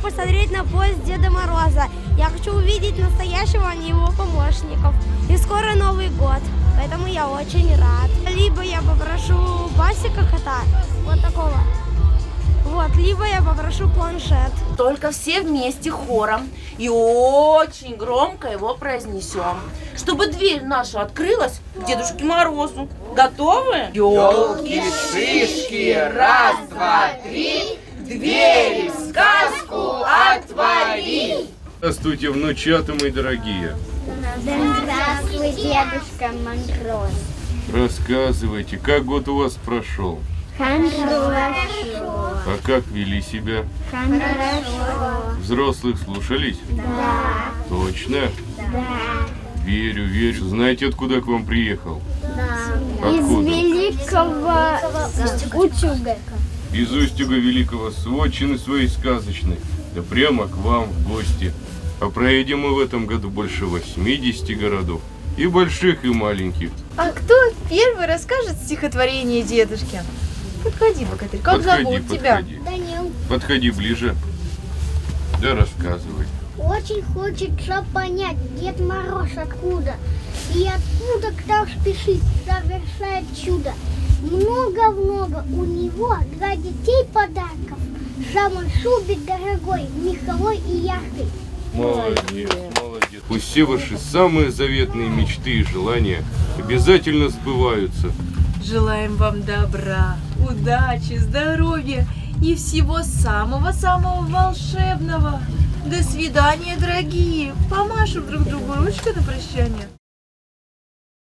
посмотреть на поезд Деда Мороза. Я хочу увидеть настоящего, а не его помощников. И скоро Новый год, поэтому я очень рад. Либо я попрошу Басика кота, вот такого. Вот, либо я попрошу планшет. Только все вместе хором и очень громко его произнесем, чтобы дверь наша открылась к Дедушке Морозу. Готовы? Ёлки, шишки, раз, два, три, двери в сказку отвори! Здравствуйте, внучата мои дорогие. Здравствуй, Дедушка Мороз. Рассказывайте, как год у вас прошел? Хорошо. А как вели себя? Хорошо. Взрослых слушались? Да. Точно? Да. Верю, верю. Знаете, откуда к вам приехал? Да. Из Откуда? великого Утюга. Из Устюга Великого, с вотчины своей сказочной. Да прямо к вам в гости. А проедем мы в этом году больше 80 городов. И больших, и маленьких. А кто первый расскажет стихотворение дедушке? Подходи, богатырь. Как зовут тебя? Данил. Подходи ближе. Да рассказывай. Очень хочется понять, Дед Мороз откуда. И откуда к нам спешит, совершает чудо. Много-много у него для детей подарков. Сам он шубе дорогой, меховой и яркой. Молодец, молодец. Пусть все ваши самые заветные мечты и желания обязательно сбываются. Желаем вам добра, удачи, здоровья и всего самого-самого волшебного. До свидания, дорогие. Помашем друг другу ручкой на прощание.